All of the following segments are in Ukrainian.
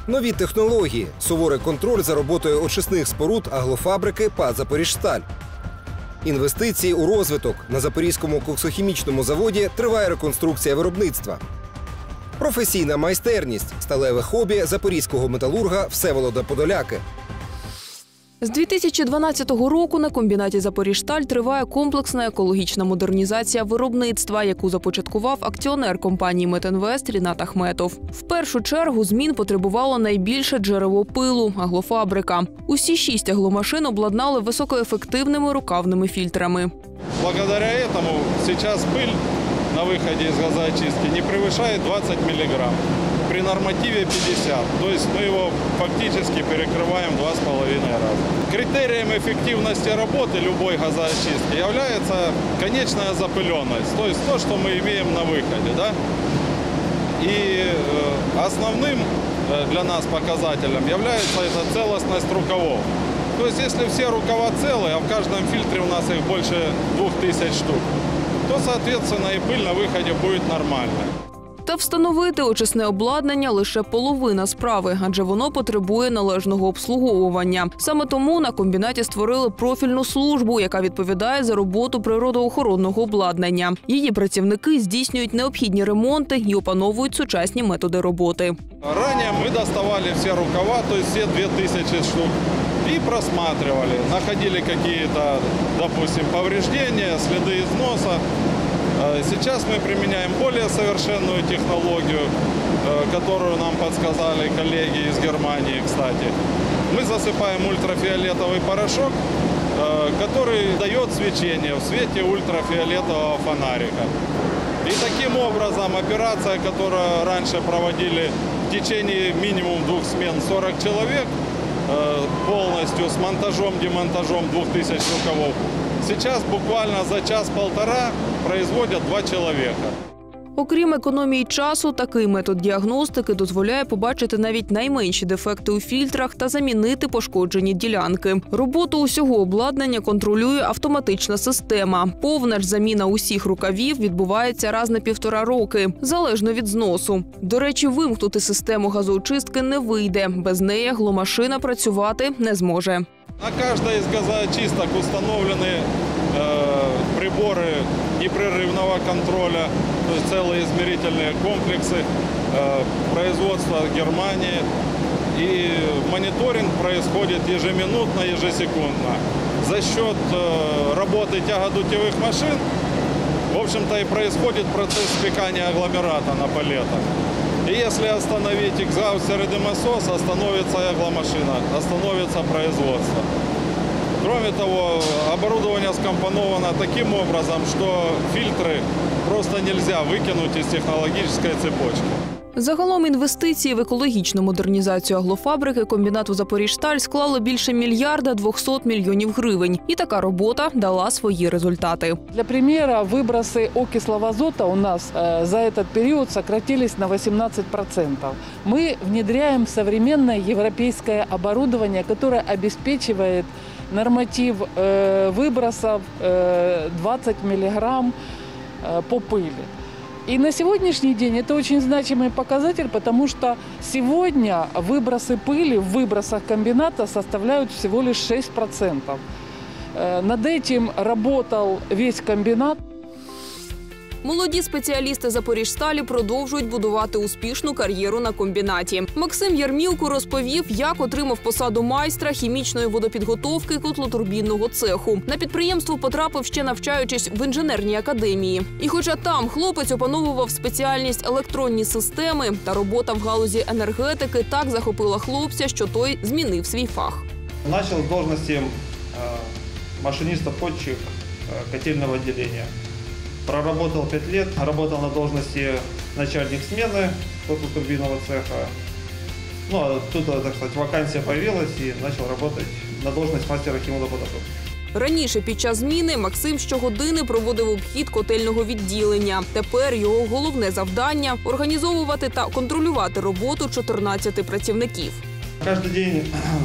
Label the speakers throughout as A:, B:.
A: Нові технології, суворий контроль за роботою очисних споруд аглофабрики ПАТ «Запоріжсталь». Інвестиції у розвиток. На Запорізькому коксохімічному заводі триває реконструкція виробництва. Професійна майстерність – сталеве хобі запорізького металурга Всеволода Подоляки.
B: З 2012 року на комбінаті «Запоріжсталь» триває комплексна екологічна модернізація виробництва, яку започаткував акціонер компанії «Метінвест» Рінат Ахметов. В першу чергу змін потребувало найбільше джерело пилу – аглофабрика. Усі 6 агломашин обладнали високоефективними рукавними фільтрами.
C: Благодаря этому сейчас пыль на выходе из газоочистки не превышает 20 мг. При нормативе 50. То есть мы его фактически перекрываем 2,5 раза. Критерием эффективности работы любой газоочистки является конечная запыленность. То есть то, что мы имеем на выходе. Да? И основным для нас показателем является эта целостность рукавов. То есть если все рукава целые, а в каждом фильтре у нас их больше 2000 штук, то, соответственно, и пыль на выходе будет нормальной.
B: Та встановити очисне обладнання – лише половина справи, адже воно потребує належного обслуговування. Саме тому на комбінаті створили профільну службу, яка відповідає за роботу природоохоронного обладнання. Її працівники здійснюють необхідні ремонти і опановують сучасні методи роботи.
C: Ранее мы доставали все рукава, то есть все 2000 штук, и просматривали. Находили какие-то, допустим, повреждения, следы износа. Сейчас мы применяем более совершенную технологию, которую нам подсказали коллеги из Германии, кстати. Мы засыпаем ультрафиолетовый порошок, который дает свечение в свете ультрафиолетового фонарика. И таким образом операция, которую раньше проводили в течение минимум 2 смен 40 человек, полностью с монтажом-демонтажом 2000 рукавов, сейчас буквально за час-полтора производят 2 человека.
B: Окрім економії часу, такий метод діагностики дозволяє побачити навіть найменші дефекти у фільтрах та замінити пошкоджені ділянки. Роботу усього обладнання контролює автоматична система. Повна ж заміна усіх рукавів відбувається раз на 1,5 роки, залежно від зносу. До речі, вимкнути систему газоочистки не вийде. Без неї агломашина працювати не зможе.
C: На каждой из газоочисток установлены приборы непрерывного контроля, то есть целые измерительные комплексы производства Германии. И мониторинг происходит ежеминутно, ежесекундно. За счет работы тягодутевых машин, в общем-то, и происходит процесс спекания агломерата на палетах. И если остановить экзаустер и дымосос, остановится и агломашина, остановится производство. Кроме того, оборудование скомпоновано таким образом, что фильтры просто нельзя выкинуть из технологической цепочки.
B: Загалом інвестиції в екологічну модернізацію аглофабрики комбінату «Запоріжсталь» склали більше 1 200 000 000 гривень. І така робота дала свої результати.
D: Для примера, выбросы окислого азота у нас за этот период сократились на 18%. Мы внедряем современное европейское оборудование, которое обеспечивает норматив выбросов 20 мг по пыли. И на сегодняшний день это очень значимый показатель, потому что сегодня выбросы пыли в выбросах комбината составляют всего лишь 6%. Над этим работал весь комбинат.
B: Молоді спеціалісти «Запоріжсталі» продовжують будувати успішну кар'єру на комбінаті. Максим Ярмілко розповів, як отримав посаду майстра хімічної водопідготовки котлотурбінного цеху. На підприємство потрапив ще навчаючись в інженерній академії. І хоча там хлопець опановував спеціальність електронні системи, та робота в галузі енергетики так захопила хлопця, що той змінив свій фах.
E: Почав з должності машиниста-подчик котельного відділення. Проработал 5 лет, работал на должности начальник смены котлотурбинного цеха. Ну, оттуда, так сказать, вакансия появилась и начал работать на должность мастера химводоподготовки.
B: Раніше під час зміни Максим щогодини проводив обхід котельного відділення. Тепер його головне завдання – організовувати та контролювати роботу 14 працівників.
E: Кожен день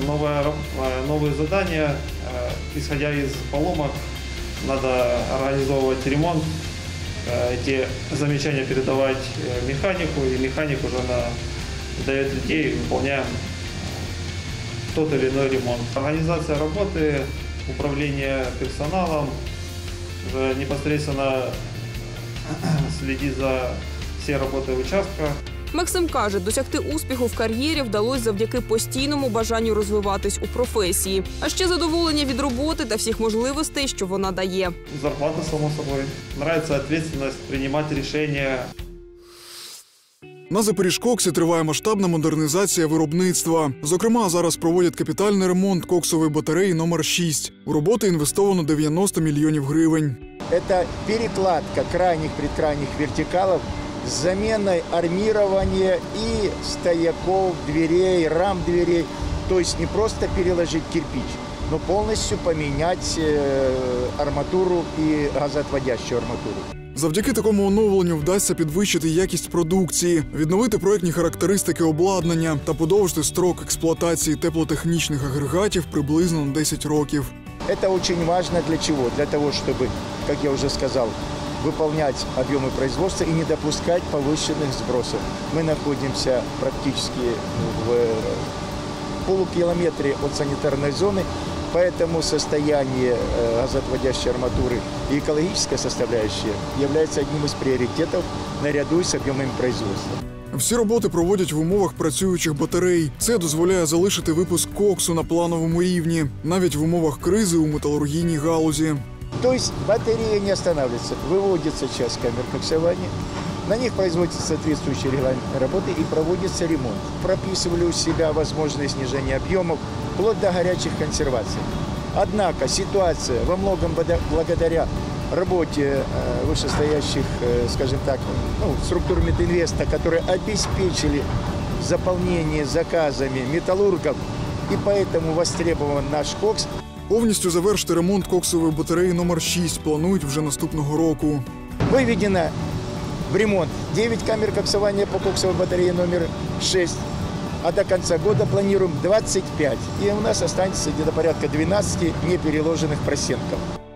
E: нові завдання, исходя із поломок, надо организовывать ремонт, эти замечания передавать механику, и механик уже дает людей, выполняем тот или иной ремонт. Организация работы, управление персоналом, непосредственно следит за всей работой участка.
B: Максим каже, досягти успіху в кар'єрі вдалося завдяки постійному бажанню розвиватись у професії. А ще задоволення від роботи та всіх можливостей, що вона дає.
E: Зарплата, само собой. Нравится ответственность, принимать решения.
F: На Запоріжкоксі триває масштабна модернізація виробництва. Зокрема, зараз проводять капітальний ремонт коксової батареї номер 6. У роботи інвестовано 90 мільйонів гривень.
G: Это перекладка крайних предкрайних вертикалов с заменой армирования и стояков, дверей, рам дверей. То есть не просто переложить кирпич, но полностью поменять арматуру и газоотводящую арматуру.
F: Завдяки такому оновленню вдасться підвищити якість продукції, відновити проектні характеристики обладнання та подовжити строк експлуатації теплотехнічних агрегатів приблизно на 10 років.
G: Это очень важно для чего? Для того, чтобы, как я уже сказал, выполнять объемы производства и не допускать повышенных сбросов. Мы находимся практически в полукилометре от санитарной зоны, поэтому состояние газоотводящей арматуры и экологическая составляющая является одним из приоритетов наряду с объемами производства.
F: Всі роботи проводять в умовах працюючих батарей. Це дозволяє залишити випуск коксу на плановому рівні, навіть в умовах кризи у металургійній галузі.
G: То есть батарея не останавливается, выводится часть камер коксования, на них производятся соответствующие регламентные работы и проводится ремонт. Прописывали у себя возможное снижение объемов, вплоть до горячих консерваций. Однако ситуация во многом благодаря работе вышестоящих, скажем так, структур Метинвеста, которые обеспечили заполнение заказами металлургов, и поэтому востребован наш кокс.
F: Повністю завершити ремонт коксової батареї номер 6 планують вже наступного року.
G: Выведено в ремонт 9 камер коксования по коксовой батарее номер 6, а до конца года планируем 25. И у нас останется где-то порядка 12 непереложенных просенков.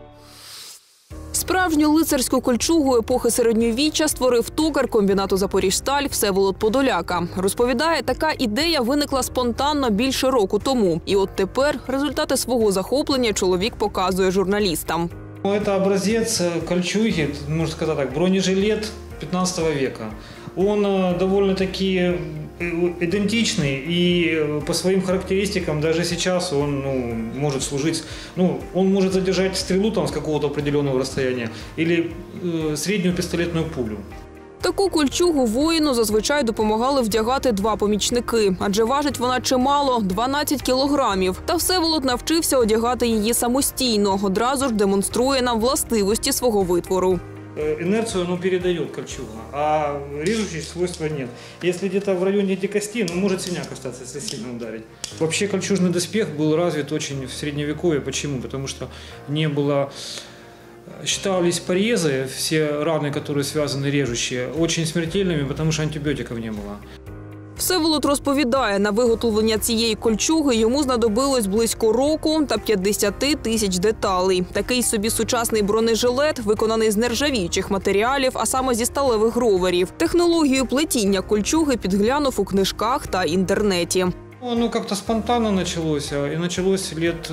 B: Справжню лицарську кольчугу епохи середньовіччя створив токар комбінату «Запоріжсталь» Всеволод Подоляка. Розповідає, така ідея виникла спонтанно більше року тому. І от тепер результати свого захоплення чоловік показує журналістам.
H: Это образец кольчуги, можно сказать так, бронежилет 15 века. Он довольно-таки идентичный, и по своим характеристикам даже сейчас он может служить, он может задержать стрелу там, с какого-то определенного расстояния или среднюю пистолетную пулю.
B: Таку кольчугу воїну зазвичай допомагали вдягати два помічники, адже важить вона чимало – 12 кілограмів. Та Всеволод навчився одягати її самостійно, одразу ж демонструє нам властивості свого витвору.
H: Инерцию оно передает кольчуга, а режущих свойства нет. Если где-то в районе дикости, может синяк остаться, если сильно ударить. Вообще кольчужный доспех был развит очень в средневековье. Почему? Потому что не было... Считались порезы, все раны, которые связаны режущие, очень смертельными, потому что антибиотиков не было.
B: Всеволод розповідає, на виготовлення цієї кольчуги йому знадобилось близько року та 50 тисяч деталей. Такий собі сучасний бронежилет, виконаний з нержавіючих матеріалів, а саме зі сталевих роверів. Технологію плетіння кольчуги підглянув у книжках та інтернеті.
H: Оно как-то спонтанно началось, и началось лет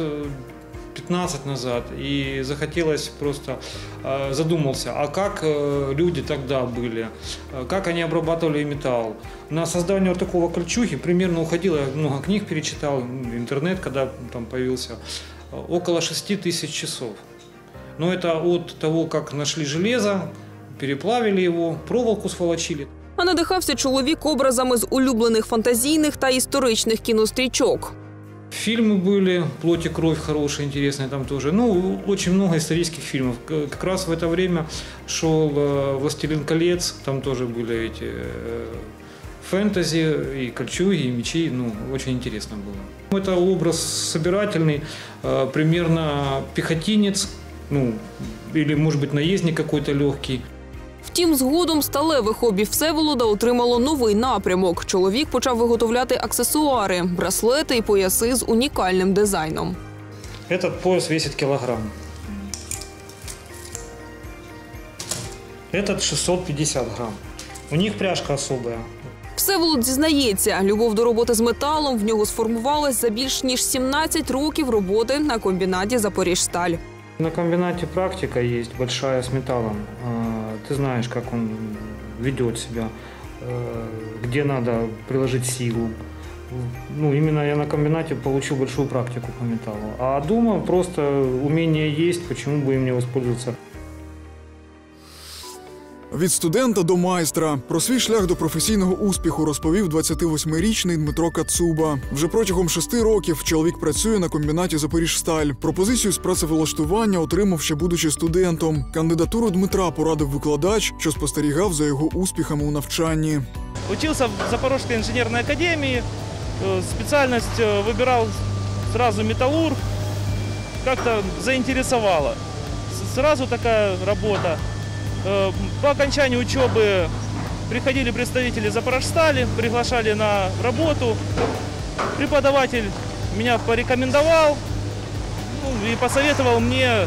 H: 15 назад, и захотелось просто, задумался, а как люди тогда были, как они обрабатывали металл. На создание вот такого кольчуги примерно уходило, я много книг перечитал, интернет, когда там появился, около 6 тысяч часов. Но это от того, как нашли железо, переплавили его, проволоку сволочили.
B: А надихався чоловік образами з улюблених фантазійних та історичних кінострічок.
H: Фильмы были, «Плоть и кровь» хорошие, интересные там тоже. Очень много исторических фильмов. Как раз в это время шел «Властелин колец», там тоже были эти фэнтези, и кольчуги, и мечи. Очень интересно было. Это образ собирательный, примерно пехотинец, или, может быть, наездник какой-то легкий.
B: Втім, згодом сталеве хобі Всеволода отримало новий напрямок. Чоловік почав виготовляти аксесуари, браслети і пояси з унікальним дизайном.
H: Этот пояс весит килограмм. Этот 650 грамм. У них пряжка особая.
B: Всеволод зізнається, любов до роботи з металом в нього сформувалась за більш ніж 17 років роботи на комбінаті «Запоріжсталь».
H: На комбинате практика есть большая с металлом. Ты знаешь, как он ведет себя, где надо приложить силу. Ну, именно я на комбинате получил большую практику по металлу. А дома просто умение есть, почему бы им не воспользоваться.
F: Від студента до майстра. Про свій шлях до професійного успіху розповів 28-річний Дмитро Кацуба. Вже протягом 6 років чоловік працює на комбінаті «Запоріжсталь». Пропозицію з працевлаштування отримав ще будучи студентом. Кандидатуру Дмитра порадив викладач, що спостерігав за його успіхами у навчанні.
I: Учился в Запорожской инженерной академии, специальность выбирал сразу металлург, как-то заинтересовало. Сразу такая работа. По окончании учебы приходили представители «Запорожстали», приглашали на работу. Преподаватель меня порекомендовал и посоветовал мне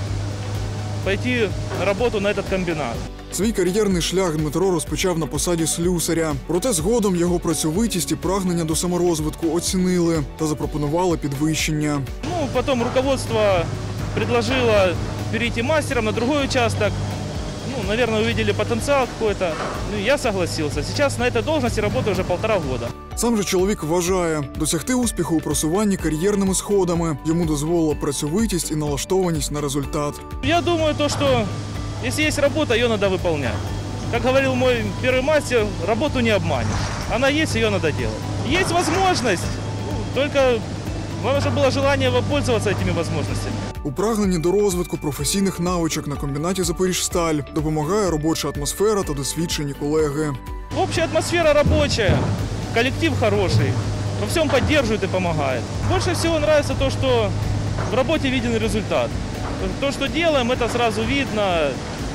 I: пойти на работу на этот комбинат.
F: Свій кар'єрний шлях Дмитро розпочав на посаді слюсаря. Проте згодом його працьовитість і прагнення до саморозвитку оцінили та запропонували підвищення.
I: Потом руководство предложило перейти мастером на другой участок. Наверное, увидели потенциал какой-то. Я согласился. Сейчас на этой должности работаю уже 1,5 года.
F: Сам же чоловік вважає, досягти успіху у просуванні кар'єрними сходами йому дозволила працьовитість і налаштованість на результат.
I: Я думаю, что если есть работа, ее надо выполнять. Как говорил мой первый мастер, работу не обманешь. Она есть, ее надо делать. Есть возможность, только нужно было желание пользоваться этими возможностями.
F: У прагненні до розвитку професійних навичок на комбінаті «Запоріжсталь» допомагає робоча атмосфера та досвідчені колеги.
I: Общая атмосфера рабочая, коллектив хороший, во всем поддерживает и помогает. Больше всего нравится то, что в работе виден результат. То, что делаем, это сразу видно.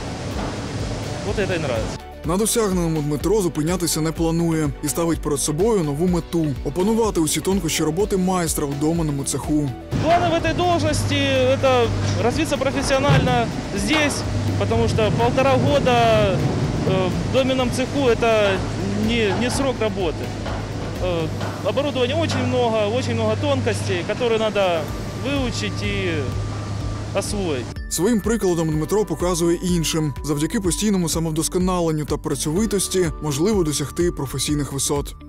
I: Вот это и нравится.
F: На досягненому Дмитро зупинятися не планує і ставить перед собою нову мету – опанувати усі тонкощі роботи майстра в доманному цеху.
I: Главное в этой должности – это развиться профессионально здесь, потому что 1,5 года в доменном цеху – это не срок работы. Оборудования очень много тонкостей, которые надо выучить и освоїть.
F: Своїм прикладом Дмитро показує іншим. Завдяки постійному самовдосконаленню та працьовитості можливо досягти професійних висот.